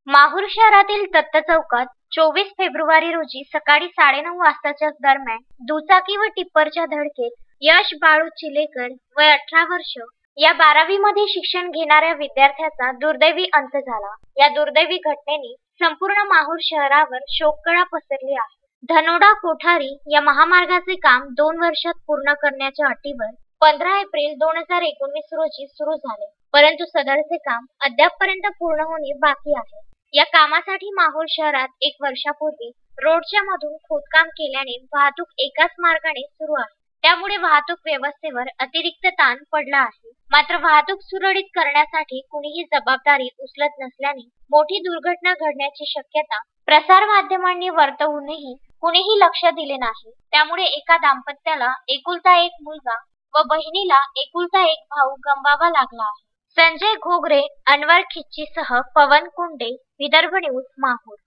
माहूर शहरातील दत्त चौकात 24 फेब्रुवारी रोजी सकाळी 9:30 वाजताच्या दरम्यान दुचाकी व टिप्परच्या धडकेत यश बाळू चिलेकर वय 18 वर्ष या 12वी मध्ये शिक्षण घेणाऱ्या विद्यार्थ्याचा दुर्दैवी अंत झाला। या दुर्दैवी घटनेने संपूर्ण माहूर शहरावर शोककळा पसरली आहे। धनोडा कोठारी या महामार्गाचे काम 2 वर्षात पूर्ण करण्याच्या अटीवर 15 एप्रिल 2019 रोजी सुरू झाले, परंतु सदरचे काम अद्यापपर्यंत पूर्ण होणे बाकी आहे। या कामासाठी माहूर शहरात 1 वर्षापूर्वी रोडच्या मधून खोदकाम केल्याने वाहतूक एकाच मार्गाने सुरू आहे, त्यामुळे वाहतूक व्यवस्थेवर अतिरिक्त ताण पडला आहे। मात्र वाहतूक सुरळीत करण्यासाठी कुणीही जबाबदारी उचलत नसल्याने मोठी दुर्घटना घडण्याची शक्यता प्रसार माध्यमांनी वर्तवूनही कुणीही लक्ष दिले नाही। त्यामुळे एका दाम्पत्याला एकुलता एक मुलगा व बहिणीला एकुलता एक भाऊ गमवावा लागला आहे। संजय घोगरे, अनवर खिच्चीसह पवन कुंडे, विदर्भ न्यूज, माहूर।